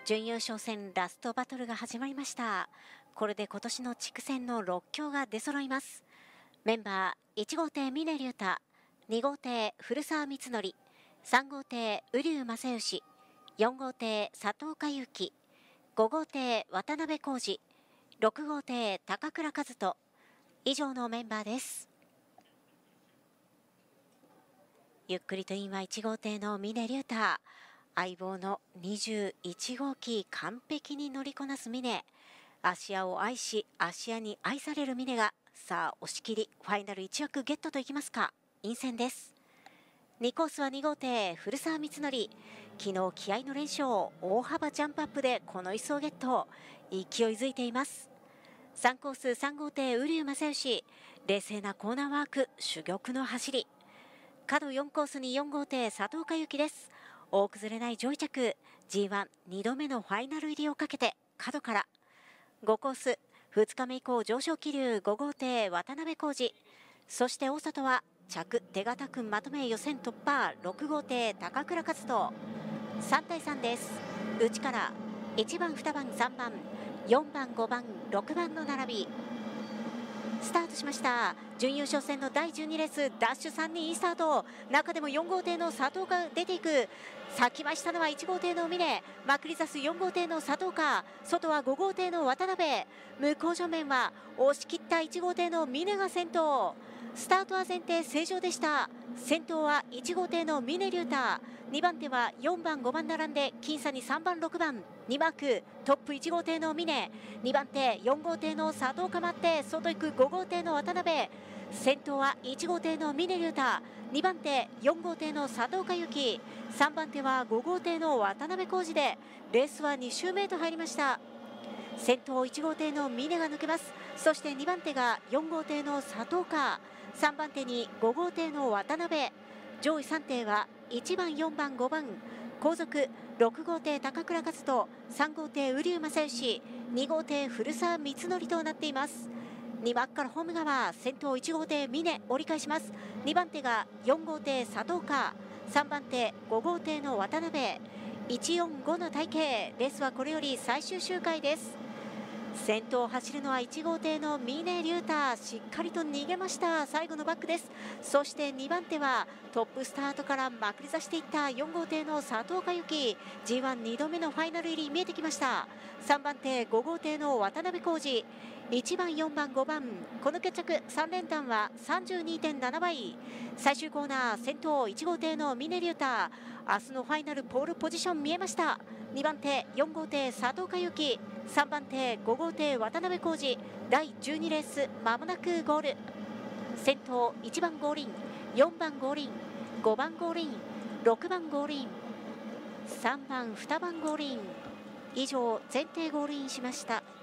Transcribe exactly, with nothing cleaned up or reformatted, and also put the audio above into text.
準優勝戦ラストバトルが始まりました。これで今年の地区戦のろっ強が出揃います。メンバーいち号艇峰竜太、に号艇古澤光則、さん号艇瓜生正義、よん号艇佐藤佳之、ご号艇渡辺浩二、ろく号艇高倉和人、以上のメンバーです。ゆっくりと今いち号艇の峰竜太、相棒のにじゅういち号機完璧に乗りこなす峰。芦屋を愛し、芦屋に愛される峰が、さあ押し切りファイナルいち枠ゲットといきますか。陰線です。にコースはに号艇古澤光則、昨日気合の連勝、大幅ジャンプアップでこの椅子をゲット、勢いづいています。さんコースさん号艇瓜生正義、冷静なコーナーワーク、珠玉の走り。角よんコースによん号艇佐藤佳之です。大崩れない上位着、 ジーワンに 度目のファイナル入りをかけて角から。ごコースふつかめ以降上昇気流ご号艇渡辺浩二、そして大里は着手堅くまとめ予選突破ろく号艇高倉和人。さん対さんです。内からいちばんにばんさんばんよんばんごばんろくばんの並び。スタートしました。準優勝戦のだいじゅうにレース、ダッシュさんにんいいスタート。中でもよん号艇の佐藤が出ていく。先ましたのはいち号艇の峰、まくり出すよん号艇の佐藤か、外はご号艇の渡辺、向こう正面は押し切ったいち号艇の峰が先頭。スタートは前提正常でした。先頭はいち号艇の峰竜太、にばん手はよんばんごばん並んで僅差にさんばんろくばんにマーク、トップいち号艇の峰、にばん手よん号艇の佐藤かまって外行くご号艇の渡辺、先頭はいち号艇の峰竜太、にばん手よん号艇の佐藤佳之、さんばん手はご号艇の渡辺浩二でレースはに周目へと入りました。先頭いち号艇の峰が抜けます。そしてにばん手がよん号艇の佐藤か、さんばん手にご号艇の渡辺、上位さん艇はいちばんよんばんごばん、後続ろく号艇高倉和人、さん号艇瓜生正義、に号艇古澤光則となっています。に枠からホーム側、先頭いち号艇峰折り返します。にばん手がよん号艇佐藤か、さんばん手ご号艇の渡辺、いちよんごの体系。レースはこれより最終周回です。先頭を走るのはいち号艇の峰竜太、しっかりと逃げました。最後のバックです。そしてにばん手はトップスタートからまくり出していったよん号艇の佐藤佳之、 ジーワンに 度目のファイナル入り見えてきました。さんばん手ご号艇の渡辺浩二、いちばんよんばんごばん、この決着さん連単は さんじゅうにてんなな 倍。最終コーナー先頭いち号艇の峰竜太、明日のファイナルポールポジション見えました。にばん手よん号艇佐藤佳之、さんばん手ご号艇渡辺浩二、だいじゅうにレースまもなくゴール。先頭いちばんゴールイン、よんばんゴールイン、ごばんゴールイン、ろくばんゴールイン、さんばんにばんゴールイン、以上全艇ゴールインしました。